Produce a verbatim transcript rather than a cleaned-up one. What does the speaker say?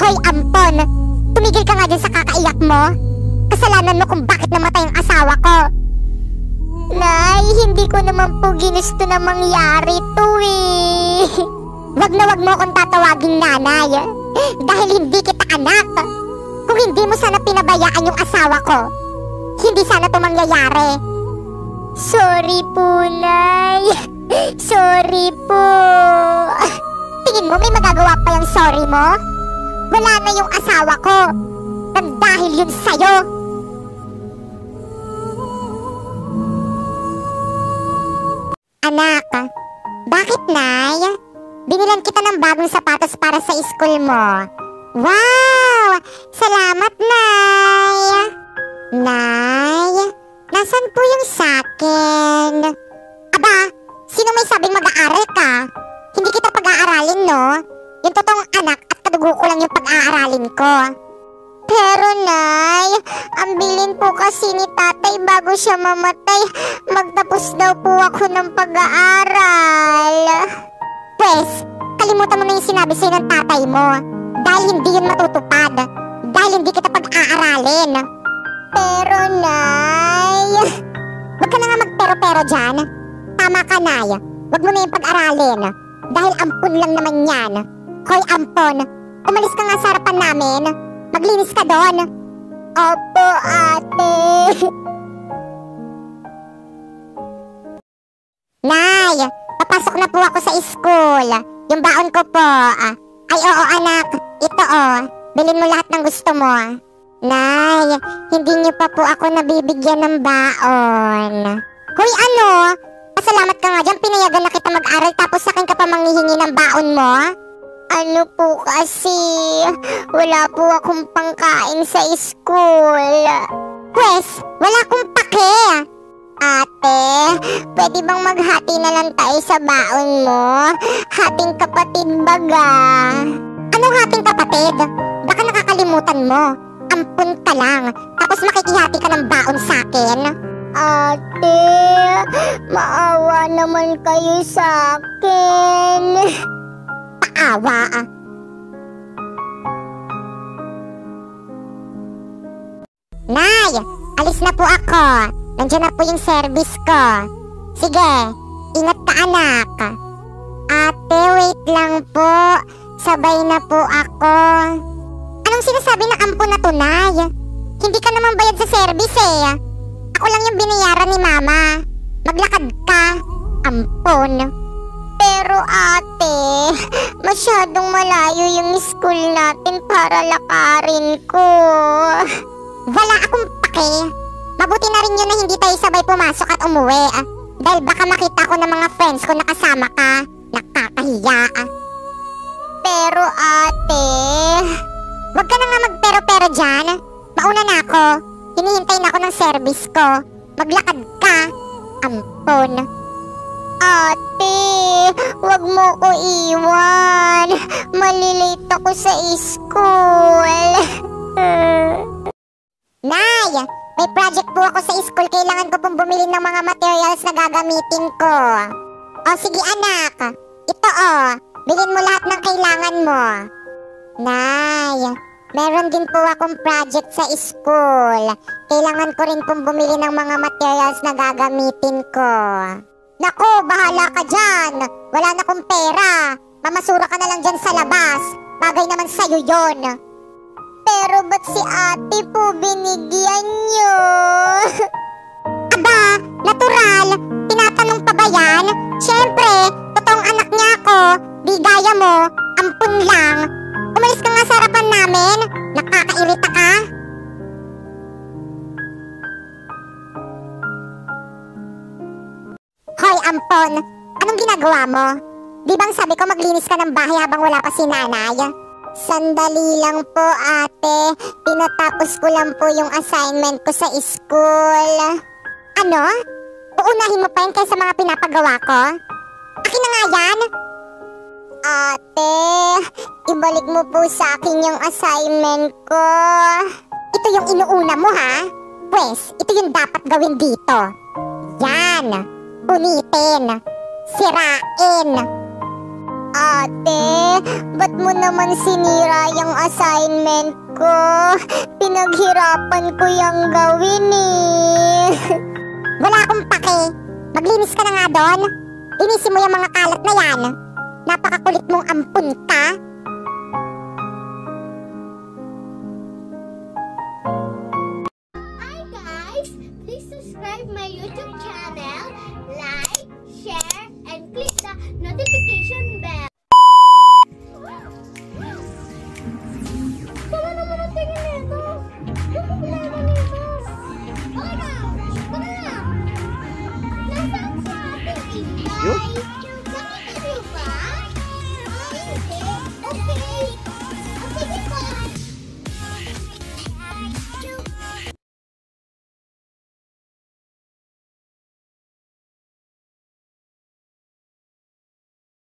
Hoy, ampon! Tumigil ka nga dyan sa kakaiyak mo. Kasalanan mo kung bakit namatay ang asawa ko. Nay, hindi ko naman po ginusto na mangyari to eh. Wag na wag mo akong tatawaging nanay. Dahil hindi kita anak. Kung hindi mo sana pinabayaan yung asawa ko, hindi sana to mangyayari. Sorry po, Nay. Sorry po. Tingin mo may magagawa pa yung sorry mo? Wala na yung asawa ko. Nang dahil yun sa'yo. Anak, bakit, Nay? Binilan kita ng bagong sapatos para sa school mo. Wow! Salamat, Nay! Nay, nasan po yung sakin? Aba, sino may sabing mag-aaral ka? Hindi kita pag-aaralin, no? Yung totoong anak at kadugo ko lang yung pag-aaralin ko. Pero, Nay, ang bilin po kasi ni tatay bago siya mamatay, magtapos daw po ako ng pag-aaral. Pwes, kalimutan mo na yung sinabi sa'yo ng tatay mo. Dahil hindi yun matutupad. Dahil hindi kita pag-aaralin. Pero, Nay, wag ka na nga magpero-pero dyan. Tama ka, Nay. Wag mo na yung pag-aralin. Dahil ampun lang naman yan. Hoy, ampon, umalis ka nga sa harapan namin. Maglinis ka doon. Opo, ate. Nay, papasok na po ako sa school. Yung baon ko po. Ay, oo, anak. Ito, oh. Bilhin mo lahat ng gusto mo. Nay, hindi niyo pa po ako nabibigyan ng baon. Hoy, ano? Pasalamat ka nga dyan. Pinayagan na kita mag-aral tapos sa akin ka pa manghihingi ng baon mo? Ano po kasi, wala po akong pangkain sa school. Pwes, wala akong pake. Ate, pwede bang maghati na lang tayo sa baon mo? Hating kapatid baga. Anong hating kapatid? Baka nakakalimutan mo. Ampun ka lang, tapos makikihati ka ng baon sa akin. Ate, maawa naman kayo sa akin. Paawa ah. Nay, alis na po ako. Nandiyan na po yung service ko. Sige, ingat ka anak. Ate, wait lang po. Sabay na po ako. Anong sinasabi na ampon na to, Nay? Hindi ka naman bayad sa service eh. Ako lang yung binayaran ni Mama. Maglakad ka. Ampon. Pero ate, masyadong malayo yung school natin para lakarin ko. Wala akong pake. Mabuti na rin yun na hindi tayo sabay pumasok at umuwi ah. Dahil baka makita ko ng mga friends ko na kasama ka. Nakakahiya ah. Pero ate, wag ka na nga magpero-pero dyan. Mauna na ako. Hinihintay na ako ng service ko. Maglakad ka. Ampon. Ate, wag mo ko iwan. Malilate ako sa school. Nay, may project po ako sa school. Kailangan ko pong bumili ng mga materials na gagamitin ko. O sige anak, ito o. Bilhin mo lahat ng kailangan mo. Nay, meron din po akong project sa school. Kailangan ko rin pong bumili ng mga materials na gagamitin ko. Nako, bahala ka dyan. Wala na akong pera. Mamasura ka na lang dyan sa labas. Bagay naman sa'yo yon. Pero ba't si ate po binigyan nyo? Aba, natural. Tinatanong pa ba yan? Siyempre, totoong anak niya ako. Di gaya mo, ampun lang. Umalis ka nga sa harapan namin. Nakakairita ka. Hoy, ampon. Anong ginagawa mo? Di bang sabi ko maglinis ka ng bahay habang wala pa si nanay? Sandali lang po, ate. Tinatapos ko lang po yung assignment ko sa school. Ano? Uunahin mo pa yun kaysa mga pinapagawa ko? Akin na nga yan? Ate, ibalik mo po sa akin yung assignment ko. Ito yung inuuna mo, ha? Pwes, ito yung dapat gawin dito. Yan. Unitin. Sirain. Ate, ba't mo naman sinira yung assignment ko? Pinaghirapan ko yung gawin eh. Wala akong pake. Maglinis ka na nga doon. Linisin mo yung mga kalat na yan. Napakakulit mong ampun ka. Hi guys! Please subscribe my YouTube channel, like, share, and click the notification bell. Tama naman ang tingin nito. Yung problema nito. Okay na! Tara na! Nasaan sa ating ingay?